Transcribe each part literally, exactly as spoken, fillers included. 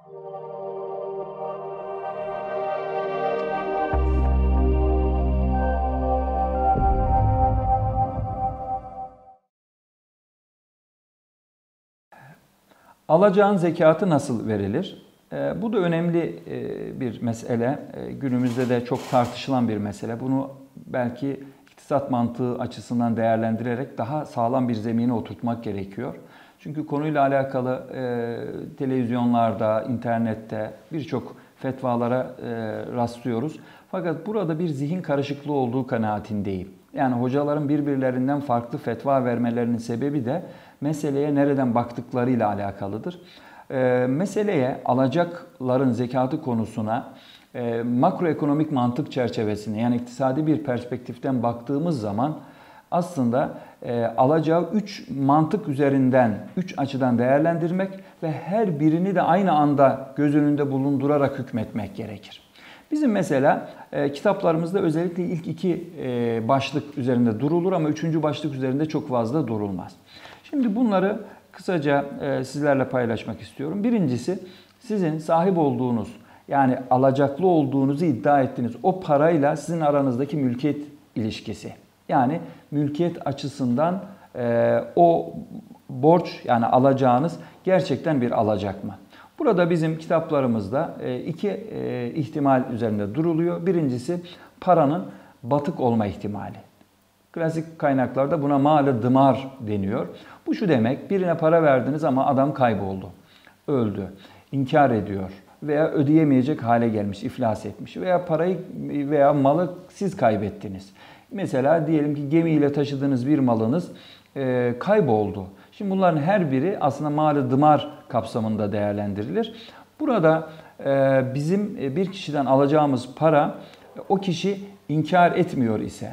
Alacağın zekatı nasıl verilir? E, bu da önemli e, bir mesele. E, günümüzde de çok tartışılan bir mesele. Bunu belki iktisat mantığı açısından değerlendirerek daha sağlam bir zemine oturtmak gerekiyor. Çünkü konuyla alakalı e, televizyonlarda, internette birçok fetvalara e, rastlıyoruz. Fakat burada bir zihin karışıklığı olduğu kanaatindeyim. Yani hocaların birbirlerinden farklı fetva vermelerinin sebebi de meseleye nereden baktıklarıyla alakalıdır. E, meseleye, alacakların zekatı konusuna e, makroekonomik mantık çerçevesinde, yani iktisadi bir perspektiften baktığımız zaman aslında e, alacağı üç mantık üzerinden, üç açıdan değerlendirmek ve her birini de aynı anda göz önünde bulundurarak hükmetmek gerekir. Bizim mesela e, kitaplarımızda özellikle ilk iki e, başlık üzerinde durulur ama üçüncü başlık üzerinde çok fazla durulmaz. Şimdi bunları kısaca e, sizlerle paylaşmak istiyorum. Birincisi, sizin sahip olduğunuz, yani alacaklı olduğunuzu iddia ettiğiniz o parayla sizin aranızdaki mülkiyet ilişkisi. Yani mülkiyet açısından e, o borç, yani alacağınız gerçekten bir alacak mı? Burada bizim kitaplarımızda iki ihtimal üzerinde duruluyor. Birincisi, paranın batık olma ihtimali. Klasik kaynaklarda buna mal-ı dımar deniyor. Bu şu demek: birine para verdiniz ama adam kayboldu, öldü, inkar ediyor veya ödeyemeyecek hale gelmiş, iflas etmiş veya parayı veya malı siz kaybettiniz. Mesela diyelim ki gemiyle taşıdığınız bir malınız e, kayboldu. Şimdi bunların her biri aslında mal-ı dımar kapsamında değerlendirilir. Burada e, bizim bir kişiden alacağımız para, o kişi inkar etmiyor ise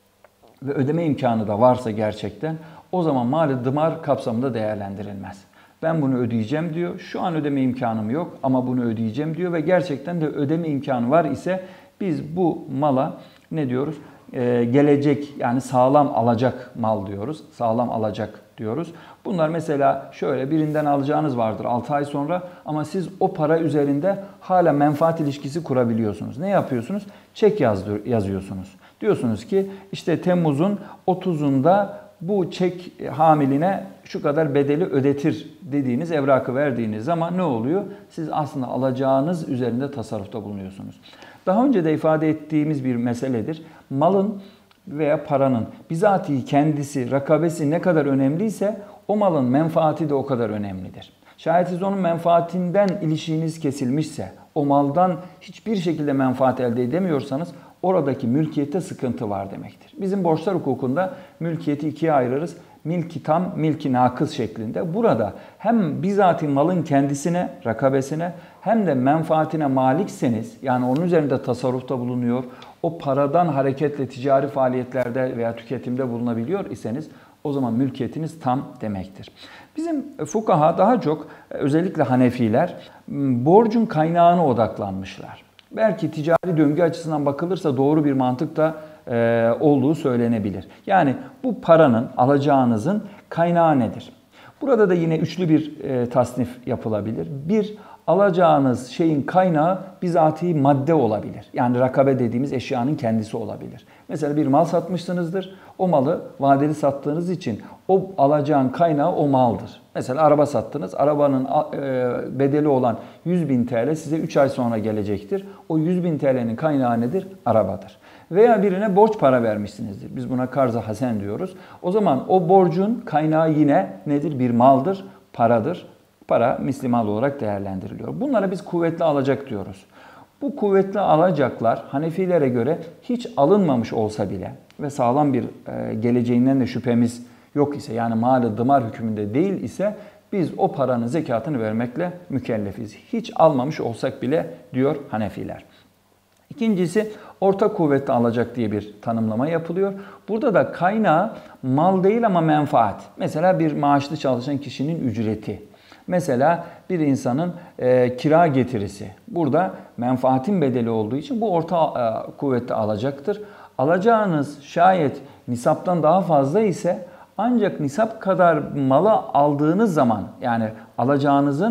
ve ödeme imkanı da varsa gerçekten, o zaman mal-ı dımar kapsamında değerlendirilmez. Ben bunu ödeyeceğim diyor. Şu an ödeme imkanım yok ama bunu ödeyeceğim diyor ve gerçekten de ödeme imkanı var ise biz bu mala ne diyoruz? Ee, gelecek, yani sağlam alacak mal diyoruz. Sağlam alacak diyoruz. Bunlar mesela şöyle, birinden alacağınız vardır altı ay sonra ama siz o para üzerinde hala menfaat ilişkisi kurabiliyorsunuz. Ne yapıyorsunuz? Çek yazıyorsunuz. Diyorsunuz ki işte Temmuz'un otuzunda bu çek hamiline şu kadar bedeli ödetir dediğiniz evrakı verdiğiniz zaman ne oluyor? Siz aslında alacağınız üzerinde tasarrufta bulunuyorsunuz. Daha önce de ifade ettiğimiz bir meseledir. Malın veya paranın bizatihi kendisi, rakabesi ne kadar önemliyse o malın menfaati de o kadar önemlidir. Şayet siz onun menfaatinden ilişkiniz kesilmişse, o maldan hiçbir şekilde menfaat elde edemiyorsanız oradaki mülkiyette sıkıntı var demektir. Bizim borçlar hukukunda mülkiyeti ikiye ayırırız. Milki tam, milki nakıs şeklinde. Burada hem bizatihi malın kendisine, rakabesine hem de menfaatine malikseniz, yani onun üzerinde tasarrufta bulunuyor, o paradan hareketle ticari faaliyetlerde veya tüketimde bulunabiliyor iseniz o zaman mülkiyetiniz tam demektir. Bizim fukaha daha çok, özellikle Hanefiler, borcun kaynağına odaklanmışlar. Belki ticari döngü açısından bakılırsa doğru bir mantık da e, olduğu söylenebilir. Yani bu paranın, alacağınızın kaynağı nedir? Burada da yine üçlü bir e, tasnif yapılabilir. Bir, alacağınız şeyin kaynağı bizatihi madde olabilir. Yani rakabe dediğimiz eşyanın kendisi olabilir. Mesela bir mal satmışsınızdır. O malı vadeli sattığınız için o alacağın kaynağı o maldır. Mesela araba sattınız. Arabanın bedeli olan yüz bin T L size üç ay sonra gelecektir. O yüz bin T L'nin kaynağı nedir? Arabadır. Veya birine borç para vermişsinizdir. Biz buna karz-ı hasen diyoruz. O zaman o borcun kaynağı yine nedir? Bir maldır, paradır. Para misli mal olarak değerlendiriliyor. Bunlara biz kuvvetli alacak diyoruz. Bu kuvvetli alacaklar Hanefilere göre hiç alınmamış olsa bile ve sağlam bir geleceğinden de şüphemiz yok ise, yani mal-ı dımar hükmünde değil ise biz o paranın zekatını vermekle mükellefiz. Hiç almamış olsak bile diyor Hanefiler. İkincisi, orta kuvvetli alacak diye bir tanımlama yapılıyor. Burada da kaynağı mal değil ama menfaat. Mesela bir maaşlı çalışan kişinin ücreti. Mesela bir insanın e, kira getirisi. Burada menfaatin bedeli olduğu için bu orta e, kuvvetli alacaktır. Alacağınız şayet nisaptan daha fazla ise ancak nisap kadar malı aldığınız zaman, yani alacağınızın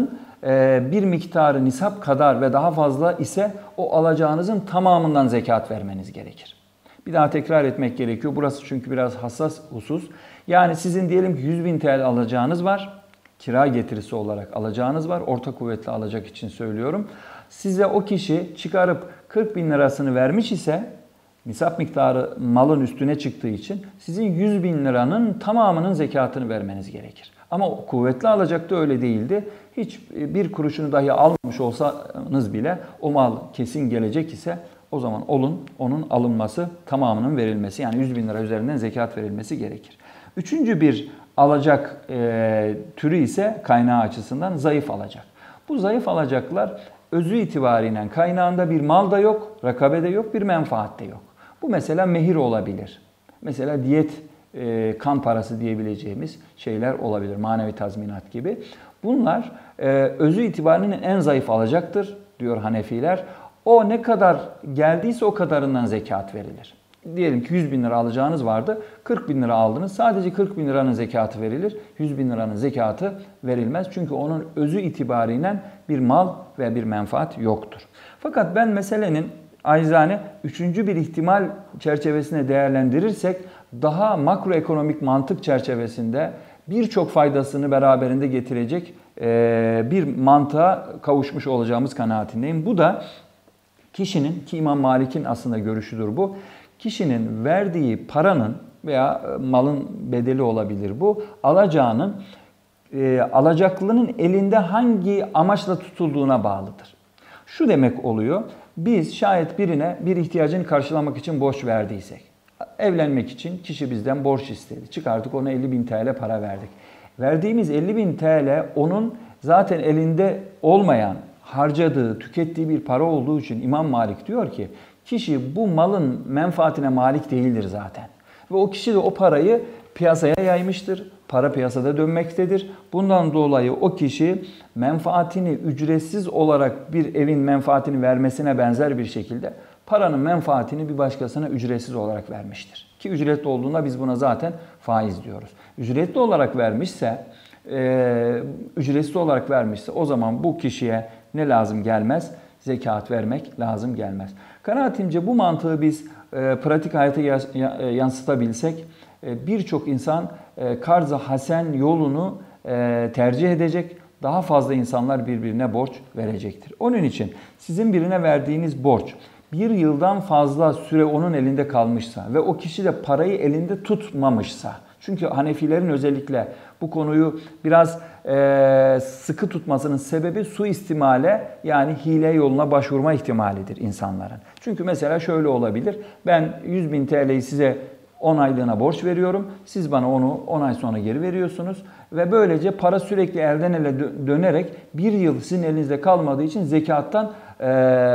bir miktarı nisap kadar ve daha fazla ise o alacağınızın tamamından zekat vermeniz gerekir. Bir daha tekrar etmek gerekiyor. Burası çünkü biraz hassas husus. Yani sizin diyelim ki yüz bin T L alacağınız var. Kira getirisi olarak alacağınız var. Orta kuvvetli alacak için söylüyorum. Size o kişi çıkarıp kırk bin lirasını vermiş ise nisap miktarı malın üstüne çıktığı için sizin yüz bin liranın tamamının zekatını vermeniz gerekir. Ama kuvvetli alacakta öyle değildi. Hiç bir kuruşunu dahi almamış olsanız bile o mal kesin gelecek ise o zaman olun onun alınması, tamamının verilmesi, yani yüz bin lira üzerinden zekat verilmesi gerekir. Üçüncü bir alacak e, türü ise kaynağı açısından zayıf alacak. Bu zayıf alacaklar özü itibariyle kaynağında bir mal da yok, rakabede yok, bir menfaat de yok. Bu mesela mehir olabilir. Mesela diyet, e, kan parası diyebileceğimiz şeyler olabilir, manevi tazminat gibi. Bunlar e, özü itibariyle en zayıf alacaktır diyor Hanefiler. O ne kadar geldiyse o kadarından zekat verilir. Diyelim ki yüz bin lira alacağınız vardı, kırk bin lira aldınız. Sadece kırk bin liranın zekatı verilir. yüz bin liranın zekatı verilmez. Çünkü onun özü itibariyle bir mal ve bir menfaat yoktur. Fakat ben meselenin acizane üçüncü bir ihtimal çerçevesine değerlendirirsek daha makroekonomik mantık çerçevesinde birçok faydasını beraberinde getirecek bir mantığa kavuşmuş olacağımız kanaatindeyim. Bu da kişinin, ki İmam Malik'in aslında görüşüdür bu, kişinin verdiği paranın veya malın bedeli olabilir bu, alacağının, e, alacaklının elinde hangi amaçla tutulduğuna bağlıdır. Şu demek oluyor, biz şayet birine bir ihtiyacını karşılamak için borç verdiysek, evlenmek için kişi bizden borç istedi, çıkardık ona elli bin T L para verdik. Verdiğimiz elli bin T L onun zaten elinde olmayan, harcadığı, tükettiği bir para olduğu için İmam Malik diyor ki, kişi bu malın menfaatine malik değildir zaten. Ve o kişi de o parayı piyasaya yaymıştır. Para piyasada dönmektedir. Bundan dolayı o kişi menfaatini ücretsiz olarak bir evin menfaatini vermesine benzer bir şekilde paranın menfaatini bir başkasına ücretsiz olarak vermiştir. Ki ücretli olduğunda biz buna zaten faiz diyoruz. Ücretli olarak vermişse, e, ücretsiz olarak vermişse o zaman bu kişiye ne lazım gelmez? Zekat vermek lazım gelmez. Kanaatimce bu mantığı biz e, pratik hayata yansıtabilsek e, birçok insan e, karz-ı hasen yolunu e, tercih edecek. Daha fazla insanlar birbirine borç verecektir. Onun için sizin birine verdiğiniz borç bir yıldan fazla süre onun elinde kalmışsa ve o kişi de parayı elinde tutmamışsa, çünkü Hanefilerin özellikle bu konuyu biraz e, sıkı tutmasının sebebi suistimale, yani hile yoluna başvurma ihtimalidir insanların. Çünkü mesela şöyle olabilir, ben yüz bin T L'yi size on aylığına borç veriyorum, siz bana onu on ay sonra geri veriyorsunuz ve böylece para sürekli elden ele dönerek bir yıl sizin elinizde kalmadığı için zekattan e,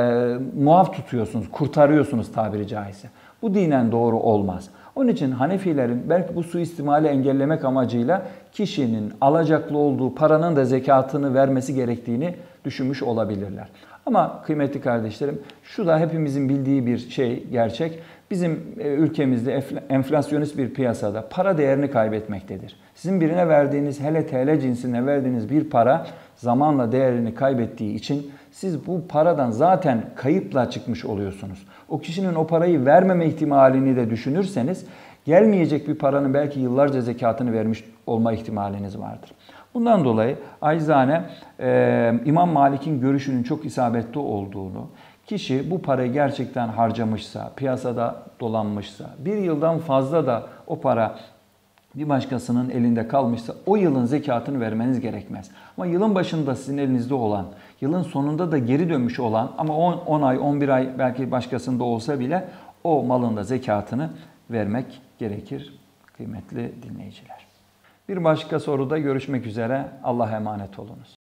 muaf tutuyorsunuz, kurtarıyorsunuz tabiri caizse. Bu dinen doğru olmaz. Onun için Hanefilerin belki bu suistimali engellemek amacıyla kişinin alacaklı olduğu paranın da zekatını vermesi gerektiğini düşünmüş olabilirler. Ama kıymetli kardeşlerim, şu da hepimizin bildiği bir şey, gerçek. Bizim ülkemizde enflasyonist bir piyasada para değerini kaybetmektedir. Sizin birine verdiğiniz, hele T L cinsine verdiğiniz bir para zamanla değerini kaybettiği için siz bu paradan zaten kayıpla çıkmış oluyorsunuz. O kişinin o parayı vermeme ihtimalini de düşünürseniz gelmeyecek bir paranın belki yıllarca zekatını vermiş olma ihtimaliniz vardır. Bundan dolayı acizane e, İmam Malik'in görüşünün çok isabetli olduğunu, kişi bu parayı gerçekten harcamışsa, piyasada dolanmışsa, bir yıldan fazla da o para bir başkasının elinde kalmışsa o yılın zekatını vermeniz gerekmez. Ama yılın başında sizin elinizde olan, yılın sonunda da geri dönmüş olan ama on ay, on bir ay belki başkasında olsa bile o malın da zekatını vermek gerekir kıymetli dinleyiciler. Bir başka soruda görüşmek üzere. Allah'a emanet olunuz.